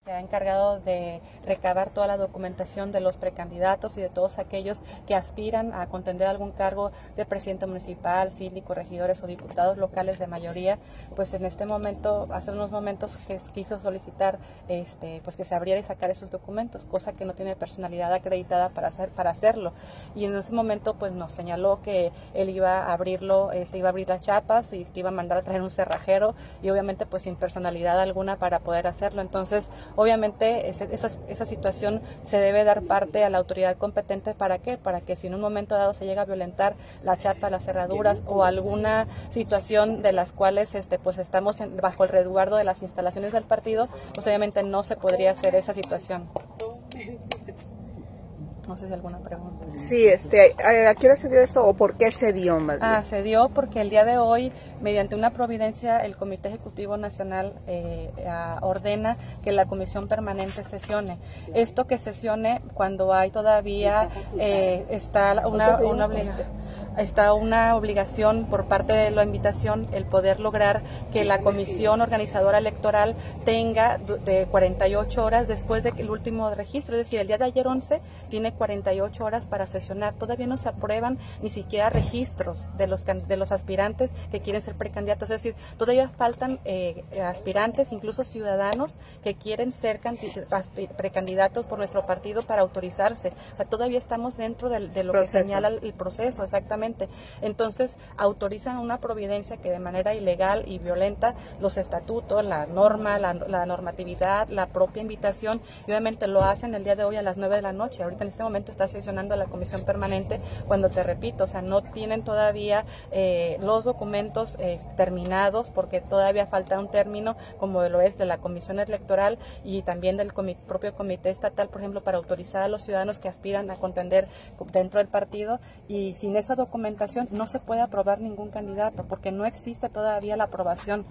Se ha encargado de recabar toda la documentación de los precandidatos y de todos aquellos que aspiran a contender algún cargo de presidente municipal, síndico, regidores o diputados locales de mayoría. Pues en este momento, hace unos momentos, que quiso solicitar pues que se abriera y sacar esos documentos, cosa que no tiene personalidad acreditada para hacerlo. Y en ese momento pues nos señaló que él iba a abrirlo, iba a abrir las chapas y que iba a mandar a traer un cerrajero y obviamente pues sin personalidad alguna para poder hacerlo. Entonces, obviamente esa situación se debe dar parte a la autoridad competente. ¿Para qué? Para que si en un momento dado se llega a violentar la chapa, las cerraduras o alguna situación de las cuales pues estamos bajo el resguardo de las instalaciones del partido, pues obviamente no se podría hacer esa situación. No sé si alguna pregunta. Sí, ¿a qué hora se dio esto o por qué se dio más bien? Se dio porque el día de hoy, mediante una providencia, el Comité Ejecutivo Nacional ordena que la Comisión Permanente sesione. Esto que sesione cuando hay todavía está una obligación por parte de la invitación el poder lograr que la comisión organizadora electoral tenga de 48 horas después del último registro, es decir, el día de ayer 11 tiene 48 horas para sesionar. Todavía no se aprueban ni siquiera registros de los aspirantes que quieren ser precandidatos, es decir, todavía faltan aspirantes, incluso ciudadanos que quieren ser precandidatos por nuestro partido para autorizarse. O sea, todavía estamos dentro de lo que señala el proceso, exactamente. Entonces autorizan una providencia que de manera ilegal y violenta los estatutos, la norma, la normatividad, la propia invitación, y obviamente lo hacen el día de hoy a las 9 de la noche. Ahorita en este momento está sesionando la Comisión Permanente cuando, te repito, o sea, no tienen todavía los documentos terminados, porque todavía falta un término como lo es de la Comisión Electoral y también del propio Comité Estatal, por ejemplo, para autorizar a los ciudadanos que aspiran a contender dentro del partido, y sin esa documentación no se puede aprobar ningún candidato porque no existe todavía la aprobación.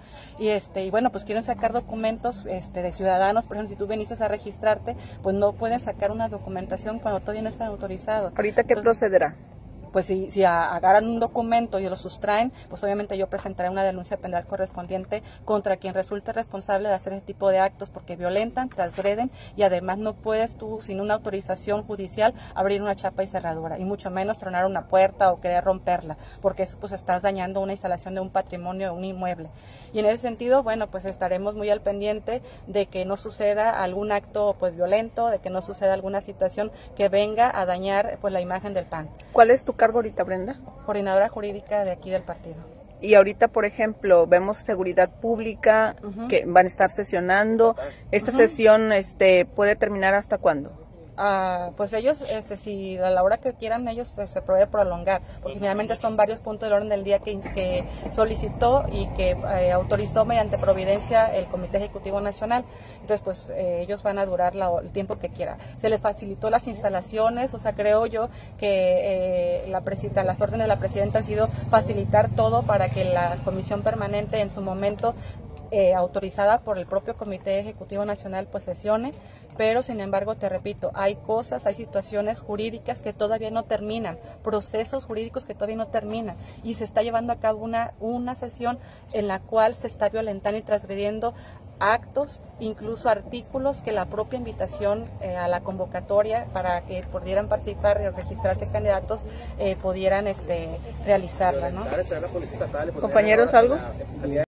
Y bueno, pues quieren sacar documentos de ciudadanos. Por ejemplo, si tú viniste a registrarte, pues no pueden sacar una documentación cuando todavía no están autorizados. ¿Ahorita qué procederá? Pues si agarran un documento y lo sustraen, pues obviamente yo presentaré una denuncia penal correspondiente contra quien resulte responsable de hacer ese tipo de actos, porque violentan, transgreden, y además no puedes tú, sin una autorización judicial, abrir una chapa y cerradura, y mucho menos tronar una puerta o querer romperla, porque eso pues estás dañando una instalación de un patrimonio, un inmueble. Y en ese sentido, bueno, pues estaremos muy al pendiente de que no suceda algún acto pues violento, de que no suceda alguna situación que venga a dañar pues la imagen del PAN. ¿Cuál es tu cargo ahorita, Brenda? Coordinadora jurídica de aquí del partido. Y ahorita, por ejemplo, vemos seguridad pública que van a estar sesionando. ¿Esta sesión puede terminar hasta cuándo? Pues ellos, si a la hora que quieran, ellos se puede prolongar, porque finalmente son varios puntos del orden del día que solicitó y que autorizó mediante providencia el Comité Ejecutivo Nacional. Entonces, pues ellos van a durar el tiempo que quiera. Se les facilitó las instalaciones, o sea, creo yo que las órdenes de la presidenta han sido facilitar todo para que la Comisión Permanente en su momento, autorizada por el propio Comité Ejecutivo Nacional, pues sesione, pero sin embargo, te repito, hay situaciones jurídicas que todavía no terminan, procesos jurídicos que todavía no terminan, y se está llevando a cabo una sesión en la cual se está violentando y transgrediendo actos, incluso artículos que la propia invitación a la convocatoria para que pudieran participar y registrarse candidatos pudieran realizarla, ¿no? Compañeros, ¿algo?